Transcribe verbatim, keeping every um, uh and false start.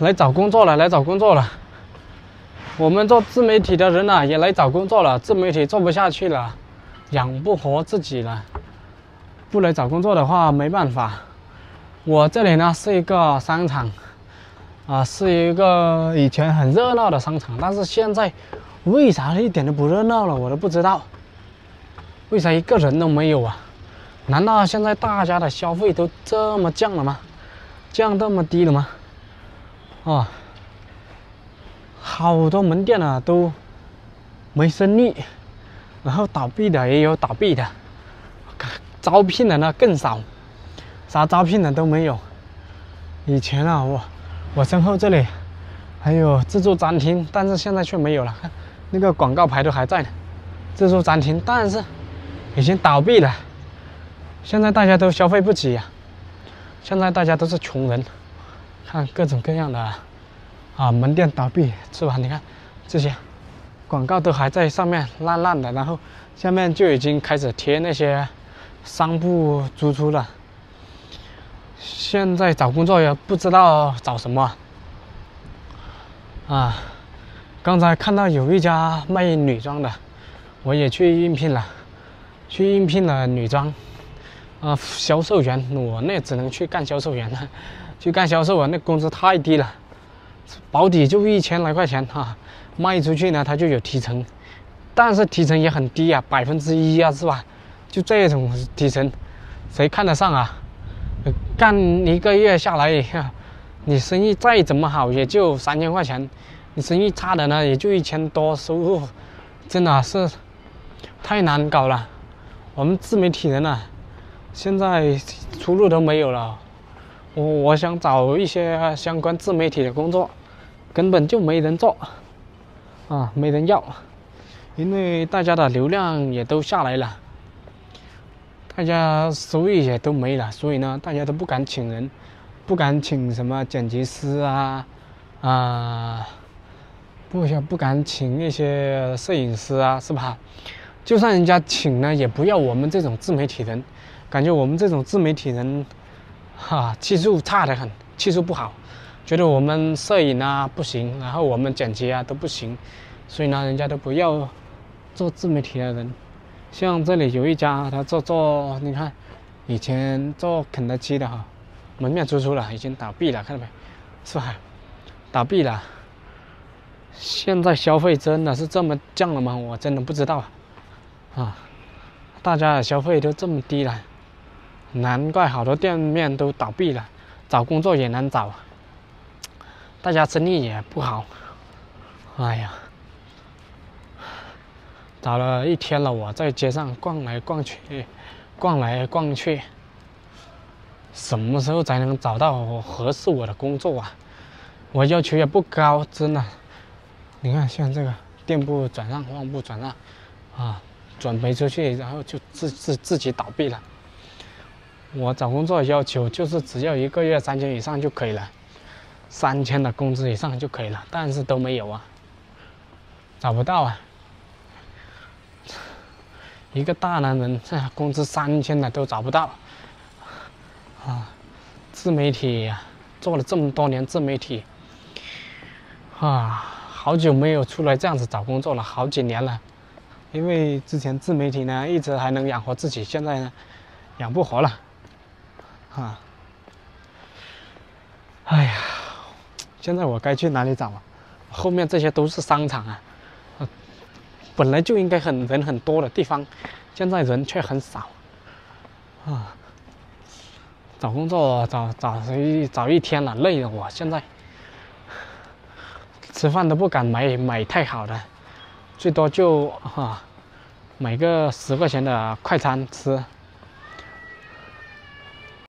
来找工作了，来找工作了。我们做自媒体的人啊，也来找工作了。自媒体做不下去了，养不活自己了。不来找工作的话，没办法。我这里呢是一个商场，啊，是一个以前很热闹的商场，但是现在为啥一点都不热闹了，我都不知道。为啥一个人都没有啊？难道现在大家的消费都这么降了吗？降这么低了吗？哦，好多门店啊都没生意，然后倒闭的也有倒闭的，招聘的呢更少，啥招聘的都没有。以前啊，我我身后这里还有自助餐厅，但是现在却没有了，看那个广告牌都还在呢，自助餐厅，但是已经倒闭了。现在大家都消费不起呀、啊，现在大家都是穷人，看各种各样的啊门店倒闭是吧？你看这些广告都还在上面烂烂的，然后下面就已经开始贴那些商铺租出了。现在找工作也不知道找什么啊！刚才看到有一家卖女装的，我也去应聘了，去应聘了女装。啊，销售员，我那只能去干销售员了，去干销售啊，那工资太低了，保底就一千来块钱哈、啊，卖出去呢他就有提成，但是提成也很低啊，百分之一啊，是吧？就这种提成，谁看得上啊？干一个月下来，你生意再怎么好也就三千块钱，你生意差的呢也就一千多收入，真的是太难搞了。我们自媒体人啊。现在出路都没有了，我我想找一些相关自媒体的工作，根本就没人做，啊，没人要，因为大家的流量也都下来了，大家收益也都没了，所以呢，大家都不敢请人，不敢请什么剪辑师啊，啊，不不敢请那些摄影师啊，是吧？就算人家请呢，也不要我们这种自媒体人。感觉我们这种自媒体人，哈，技术差得很，技术不好，觉得我们摄影啊不行，然后我们剪辑啊都不行，所以呢，人家都不要做自媒体的人。像这里有一家，他做做，你看，以前做肯德基的哈，门面出出了，已经倒闭了，看到没？是吧？倒闭了。现在消费真的是这么降了吗？我真的不知道啊，啊，大家的消费都这么低了。难怪好多店面都倒闭了，找工作也难找，大家生意也不好。哎呀，找了一天了，我在街上逛来逛去，逛来逛去，什么时候才能找到合适我的工作啊？我要求也不高，真的。你看，像这个店铺转让、旺铺转让，啊，转没出去，然后就自自自己倒闭了。我找工作要求就是只要一个月三千以上就可以了，三千的工资以上就可以了，但是都没有啊，找不到啊。一个大男人，这工资三千的都找不到啊！自媒体、啊、做了这么多年自媒体啊，好久没有出来这样子找工作了，好几年了。因为之前自媒体呢一直还能养活自己，现在呢养不活了。啊，哎呀，现在我该去哪里找啊？后面这些都是商场啊，啊本来就应该很人很多的地方，现在人却很少。啊，找工作找找一找一天了，累了我现在，吃饭都不敢买买太好的，最多就啊买个十块钱的快餐吃。